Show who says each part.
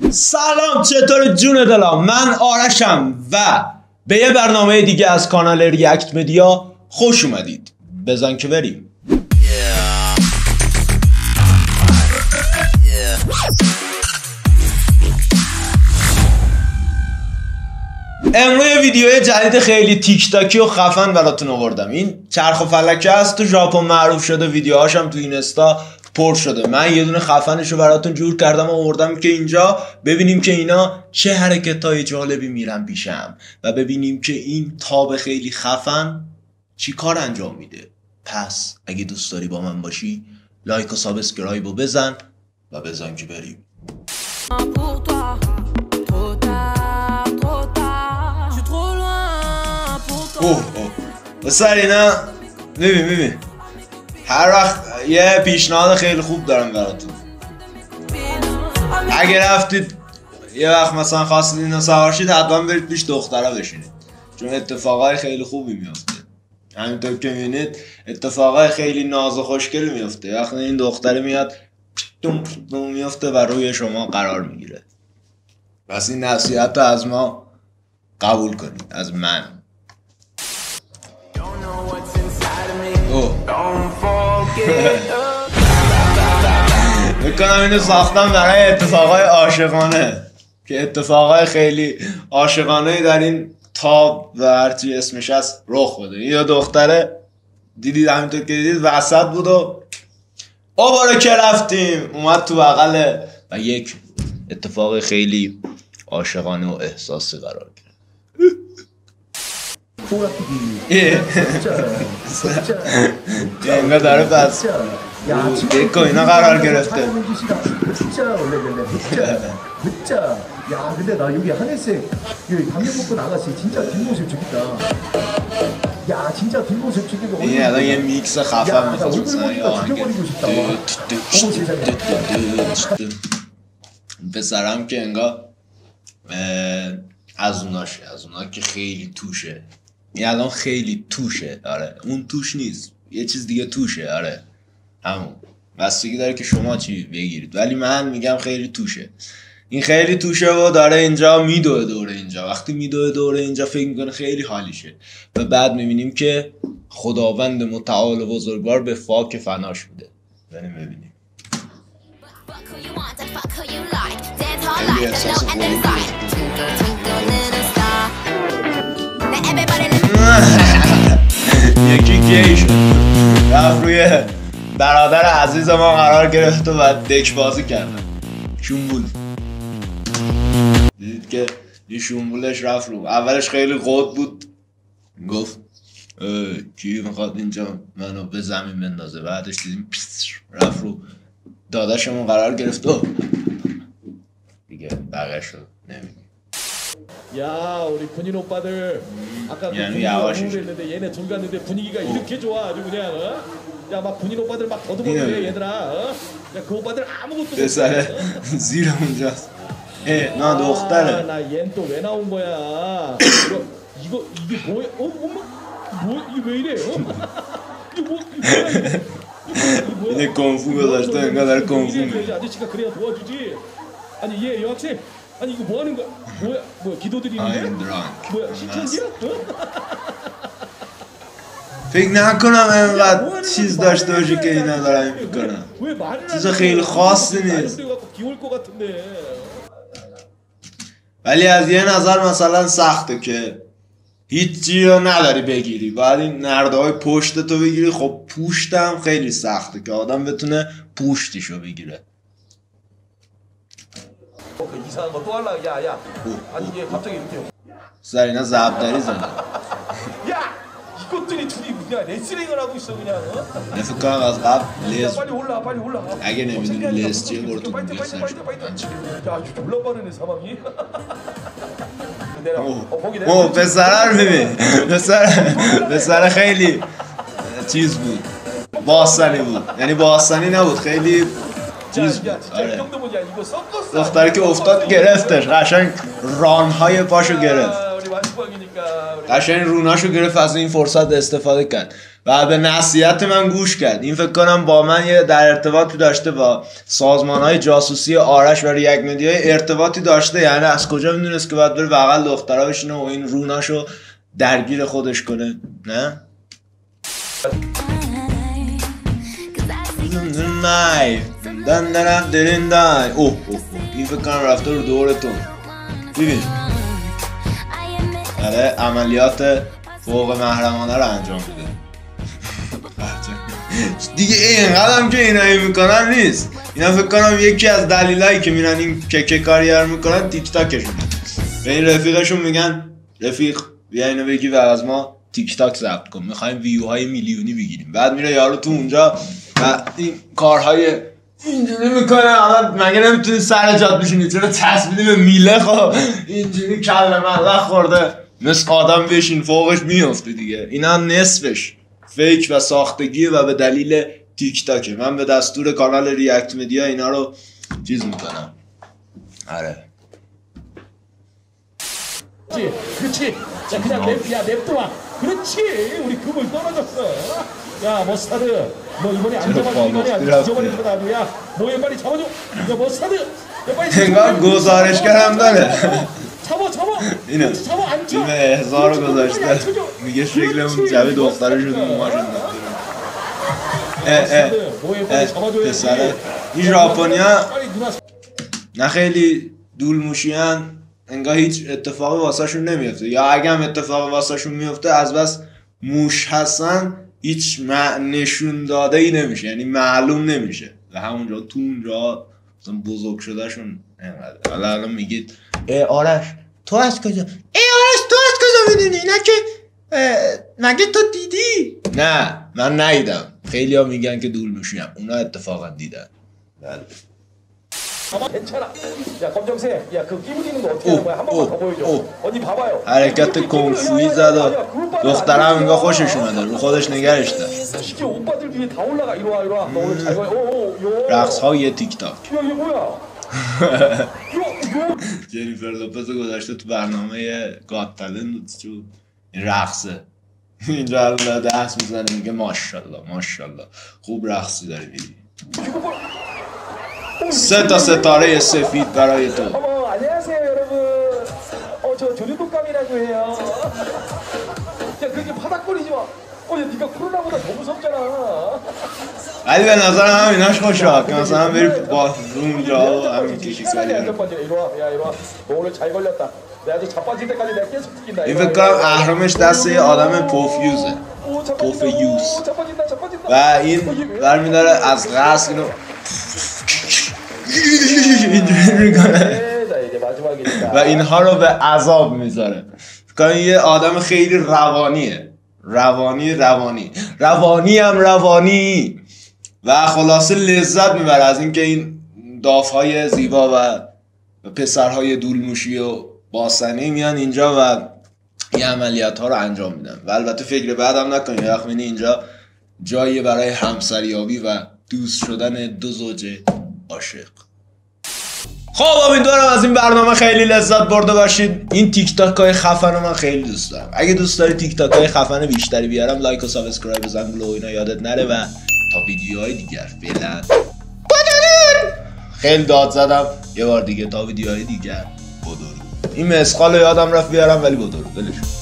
Speaker 1: سلام، چطور جون دلم؟ من آرشم و به یه برنامه دیگه از کانال ریاکت مدیا خوش اومدید. بزن که بریم. امروز ویدیو جدید خیلی تیک تاکی و خفن براتون آوردم. این چرخ و فلکه است، تو ژاپن معروف شده، ویدیوهاشم تو اینستا پر شده. من یه دونه خفنشو براتون جور کردم و آوردم که اینجا ببینیم که اینا چه حرکتای جالبی میرن پیشم و ببینیم که این تاب خیلی خفن چی کار انجام میده. پس اگه دوست داری با من باشی لایک و سابسکرایب رو بزن و بزن که بریم. بسر اینا ببین هر وقت یه پیشنهاد خیلی خوب دارم براتون. اگه رفتید یه وقت مثلا خواستید اینو سوار شید، حتما برید پیش دخترها بشینید، چون اتفاقای خیلی خوبی میفته. همینطور که میبینید اتفاقای خیلی ناز و خوشگلی میفته. وقتی این دختره میاد میفته و روی شما قرار میگیره. پس این نصیحت رو از ما قبول کنید، از من. میکنم اینو ساختم برای اتفاقای عاشقانه، که اتفاقای خیلی عاشقانه در این تاب و هرچی اسمش هست رخ بده. یا دختره دیدید همینطور که دیدید وسط بود و باره که رفتیم اومد تو بغله و یک اتفاق خیلی عاشقانه و احساسی قرار گرفت. اینگاه داره پس دکو اینا قرار گرفته. این الان یه میکس خفن میخواد بزنه یا آهنگه. پسرم که انگاه از اونا که خیلی توشه. این الان خیلی توشه. آره اون توش نیست، یه چیز دیگه توشه. آره همون بستگی داره که شما چی بگیرید، ولی من میگم خیلی توشه. این خیلی توشه و داره اینجا میدوه دوره اینجا. وقتی میدوه دوره اینجا فکر میکنه خیلی حالیشه و بعد میبینیم که خداوند متعال و بزرگوار به فاک فناش میده. بریم ببینیم. یکی گی شد، رفت روی برادر عزیز ما قرار گرفت و بعد دک بازی کردن. شنبول دیدید که یه شنبولش رفت رو. اولش خیلی قد بود، گفت کی میخواد اینجا منو به زمین بندازه. بعدش دیدیم رفت رو داداشمون قرار گرفت و دیگه بقیه شد نمیدونم.
Speaker 2: 야 우리 군인 오빠들 아까 그 분위기가 했는데 얘네 돈 갔는데 분위기가 이렇게 좋아 아주 그냥 야 막 군인 오빠들 막 더듬어대 얘들아 야 그 오빠들 아무것도
Speaker 1: 못해 زیر اونجاست. 나 دختره
Speaker 2: 나 얘는 또 왜 나온 거야. 이게 뭐야. 엄마 뭐 이게 왜 이래. 이게 뭐야.
Speaker 1: اینه کنفو گذاشته انگار داره کنفو میگه.
Speaker 2: 아저씨가 그래야 도와주지. 아니 얘 여학생 아니 이거 뭐 하는 거야? 뭐야 기도드리는데? 뭐야 시청이야?
Speaker 1: فکر نکنم اینقدر چیز داشته باشه که اینا دارن میکنن. چیز خیلی خاصی نیست، ولی از یه نظر مثلا سخته که هیچی رو نداری بگیری، باید این نرده های پشت تو بگیری. خب پوشت هم خیلی سخته که آدم بتونه پوشتیشو بگیره.
Speaker 2: 이상한 거 또 하려고 야 아니 얘 갑자기 이렇게
Speaker 1: سر اینا زبدری زنه.
Speaker 2: 야 이것들이 둘이 그냥 레슬링을 하고 있어 그냥.
Speaker 1: فکر کنم از قبل لیز
Speaker 2: 빨리 올라
Speaker 1: اگه نمیدونی لیز چیه برو تو گوگل سرچ کن.
Speaker 2: 야 졸라 빠르네 사방이.
Speaker 1: پسره رو ببین، پسره خیلی چیز بود، باستانی بود. یعنی باستانی نبود، خیلی چیز بود. آره دختری که افتاد گرفتش، قشنگ رانهای پاشو گرفت، قشنگ روناشو گرفت، از این فرصت استفاده کرد. و به نصیحت من گوش کرد. این فکر کنم با من یه در ارتباطی داشته، با سازمان‌های جاسوسی آرش و ریاکت مدیا ارتباطی داشته، یعنی از کجا میدونست که باید بره بغل دخترا بشینه و این روناشو درگیر خودش کنه؟ نه؟ اوه این فکر کنم رفته رو دورتون. ببین آره عملیات فوق محرمانه رو انجام میده دیگه. اینقدر هم که اینا میکنن نیست. اینا فکر کنم یکی از دلایلی که میرن این ککه کاریر میکنن تیک تاکشون. به این رفیقشون میگن رفیق بیا اینو بگی و از ما تیک تاک ضبط کن، میخوایم ویوهای میلیونی بگیریم. بعد میره یارو تو اونجا و این کارهای اینجوری میکنه. حالا مگه نمیتونی سر جات بشینی؟ چرا تصمیدی به میله خب اینجوری کله ملق خورده مثل آدم بشین فوقش میفته دیگه. اینا نصفش فیک و ساختگیه و به دلیل تیک تاکه. من به دستور کانال ریاکت مدیا اینا رو چیز میکنم. آره
Speaker 2: 그렇지. 자 그냥 냅둬. 그렇지. 우리 금을 떨어졌어. 야 머스타드. 너 이번에 안 잡아주는 거냐? 잊어버린 거다 아주야. 뭐에 빨리 잡아줘. 야 머스타드. 야 빨리.
Speaker 1: انگار گزارشگر هم داره.
Speaker 2: 잡아.
Speaker 1: اینه.
Speaker 2: 잡아 안 쳐.
Speaker 1: این هزار گذاشته. میگه شکل اون جوی دخترشون موهاشون پسره. این ژاپنیا نه خیلی دولموشیان، انگار هیچ اتفاقی واسهشون نمیفته، یا اگه هم اتفاقی واسهشون میفته از بس موش هستن هیچ نشون داده ای نمیشه، یعنی معلوم نمیشه و همونجا تو اونجا مثلا بزرگ شده شون اینقدر. حالا الان میگید آرش تو از کجا؟ آرش تو از کجا میدونی؟ اینا که مگه تو دیدی؟ نه من ندیدم. خیلی ها میگن که دولموشیم، اونا اتفاقا دیدن. بله
Speaker 2: 괜찮아. 야 검정색, 야 그 끼부리는 거 어떻게 하는 거야? 한 번만 더 보여줘. 어디 봐봐요.
Speaker 1: حرکت کنفویی زد و دخترم انگار خوشش اومده، رو خودش نگرش داشت.
Speaker 2: 쉽게 오빠들 위에 다 올라가. 이리 와. 너 오늘 잘 가.
Speaker 1: رقص های تیک تاک.
Speaker 2: 야 이게 뭐야?
Speaker 1: جنیفر لوپز گذاشته تو برنامه گات تالنت تو این رقصه. اینجا الان دست میزنه میگه ماشاءالله خوب رقصی داری میری. 3 تا ستاره سفید برای تو.
Speaker 2: 안녕하세요 여러분. 저 조류독감이라고 해요. 야 그게 바닥거리지 마. 야 네가 코로나보다 더 무섭잖아.
Speaker 1: ولی به نظر همیناش خوشه که مثلا بری با اونجا و همین کشی کنی.
Speaker 2: 너 오늘 잘 걸렸다. 내가 아주 자빠질 때까지 내가 계속 튀긴다.
Speaker 1: این فکر کنم اهرامش دست یه آدم پوفیوزه. پوفیوز. و این برمیداره از قصد اینو اینجوری میکنه و اینها رو به عذاب میذاره. فکر کنم یه آدم خیلی روانیه. روانی و خلاصه لذت میبره از اینکه این دافهای زیبا و پسرهای دولموشی و باسنی میان اینجا و این عملیات ها رو انجام میدن. و البته فکر بعدم نکنید وقت میبینی اینجا جایی برای همسریابی و دوست شدن دو زوج عاشق. خب امیدوارم از این برنامه خیلی لذت برده باشید. این تیک تاک های خفن رو من خیلی دوست دارم. اگه دوست داری تیک تاک های خفن بیشتری بیارم لایک و سابسکرایب بزن، گلو اینا یادت نره و تا ویدیوهای دیگر فعلا بدرود. خیلی داد زدم یه بار دیگه، تا ویدیوهای دیگر بدرود. این مسقال یادم رفت بیارم ولی بدرود.